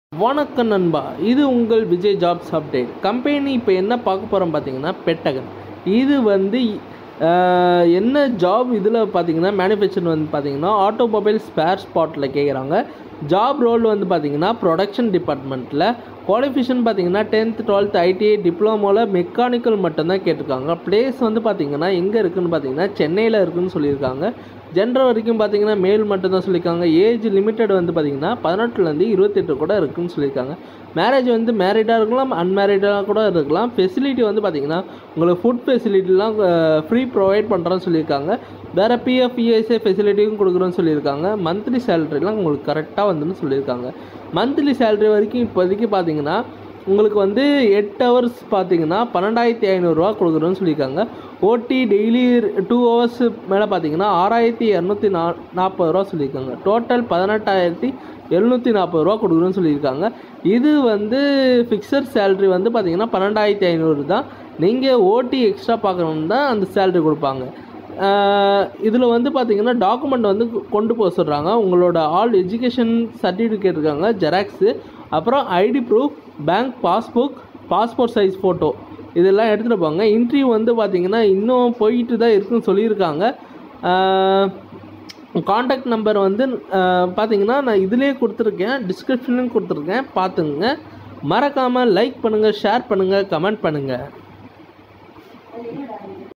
வணக்கம் நண்பா, இது உங்கள் விஜய் ஜாப்ஸ் அப்டேட். கம்பெனி இப்போ என்ன பார்க்க போகிறோம் பார்த்தீங்கன்னா, பென்டகன். இது வந்து என்ன ஜாப் இதில் பார்த்தீங்கன்னா, மேனுஃபேக்சர் வந்து பார்த்தீங்கன்னா ஆட்டோமொபைல் ஸ்பேர் ஸ்பாட்டில் கேட்குறாங்க. ஜாப் ரோல் வந்து பார்த்தீங்கன்னா ப்ரொடக்ஷன் டிபார்ட்மெண்ட்டில். குவாலிஃபிகேஷன் பார்த்தீங்கன்னா 10th 12th ITI டிப்ளமோவில் மெக்கானிக்கல் மட்டும்தான் கேட்டிருக்காங்க. ப்ளேஸ் வந்து பார்த்தீங்கன்னா எங்கே இருக்குதுன்னு பார்த்தீங்கன்னா சென்னையில் இருக்குதுன்னு சொல்லியிருக்காங்க. ஜென்டர் வரைக்கும் பார்த்தீங்கன்னா மேல் மட்டும்தான் சொல்லியிருக்காங்க. ஏஜ் லிமிட்டட் வந்து பார்த்தீங்கன்னா 18லேருந்து 28 கூட இருக்குதுன்னு சொல்லியிருக்காங்க. மேரேஜ் வந்து மேரிடாக இருக்கலாம், அன்மேரிடாக கூட இருக்கலாம். ஃபெசிலிட்டி வந்து பார்த்தீங்கன்னா உங்களுக்கு ஃபுட் ஃபெசிலிட்டிலாம் ஃப்ரீ ப்ரொவைட் பண்ணுறோன்னு சொல்லியிருக்காங்க. வேறு PF ESI ஃபெசிலிட்டியும் கொடுக்குறோன்னு சொல்லியிருக்காங்க. மந்த்லி சேலரிலாம் உங்களுக்கு கரெக்டாக வந்துன்னு சொல்லியிருக்காங்க. மந்த்லி சேலரி வரைக்கும் இப்போதைக்கு பார்த்தீங்கன்னா உங்களுக்கு வந்து 8 ஹவர்ஸ் பார்த்தீங்கன்னா 12,500 கொடுக்குறோன்னு சொல்லியிருக்காங்க. ஓடி டெய்லி 2 ஹவர்ஸ் மேலே பார்த்தீங்கன்னா 6,240 சொல்லியிருக்காங்க. டோட்டல் 18,740 கொடுக்குறோன்னு சொல்லியிருக்காங்க. இது வந்து ஃபிக்ஸட் சேலரி வந்து பார்த்தீங்கன்னா 12,500 தான். நீங்கள் ஓடி எக்ஸ்ட்ரா பார்க்கணுன்னு தான் அந்த சேலரி கொடுப்பாங்க. இதில் வந்து பார்த்தீங்கன்னா டாக்குமெண்ட் வந்து கொண்டு போக சொல்கிறாங்க. உங்களோட ஆல் எஜுகேஷன் சர்டிஃபிகேட் இருக்காங்க, ஜெராக்ஸு, அப்புறம் ID proof, bank passbook, passport size photo இதெல்லாம் எடுத்துகிட்டு போங்க. இன்டர்வியூ வந்து பார்த்திங்கன்னா இன்னும் போயிட்டு தான் இருக்குன்னு சொல்லியிருக்காங்க. காண்டாக்ட் நம்பர் வந்து பார்த்திங்கன்னா நான் இதிலே கொடுத்துருக்கேன், டிஸ்கிரிப்ஷன்லையும் கொடுத்துருக்கேன், பார்த்துங்க. மறக்காமல் லைக் பண்ணுங்கள், ஷேர் பண்ணுங்கள், கமெண்ட் பண்ணுங்கள்.